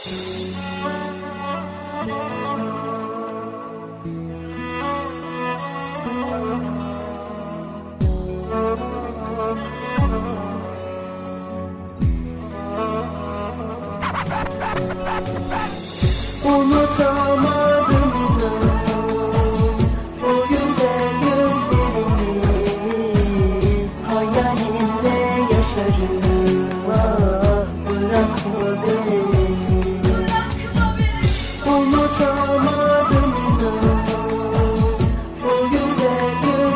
Unutamadım o güzel gözlerini, hayalimle yaşarım. Ah, bırakma beni. Unutamadım o güzel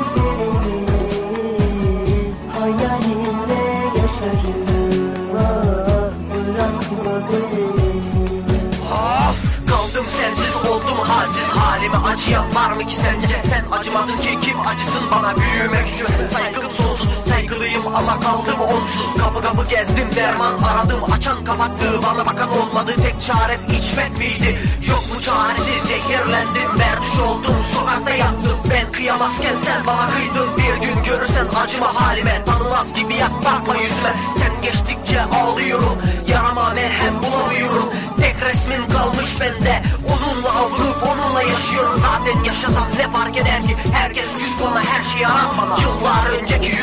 gözlerini, hayalimle yaşarım. Ah, bırakma beni. Kaldım sensiz, oldum halsiz, halime acıyan var mı ki sence? Sen acımadın ki kim acısın bana? Büyümek şu saygım sonsuz, saygılıyım ama kaldım onsuz. Kapı kapı gezdim, derman aradım, açan kapattı, bana bakan olmadı. Tek çarem içmek miydi? Yok mu çaresi? Zehirlendim, berduş oldum, sokakta yattım. Ben kıyamazken sen bana kıydın. Bir gün görürsen acıma halime, tanımaz gibi yak, bakma yüzüme. Sen geçtikçe ağlıyorum, yarama merhem bulamıyorum. Tek resmin kalmış bende, onunla avunup onunla yaşıyorum. Zaten yaşasam ne fark eder ki? Herkes küs bana, her şeyi arar bana. Yıllar önceki